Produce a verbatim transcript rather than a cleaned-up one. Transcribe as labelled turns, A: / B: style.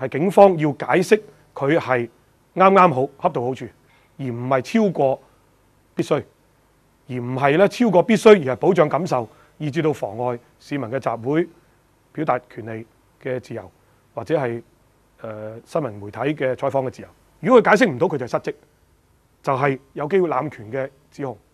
A: 係警方要解釋佢係啱啱好恰到好處，而唔係超過必須，而唔係咧超過必須而係保障感受，以至到妨礙市民嘅集會表達權利嘅自由，或者係誒、呃、新聞媒體嘅採訪嘅自由。如果佢解釋唔到，佢就失職，就係、是、有機會濫權嘅指控。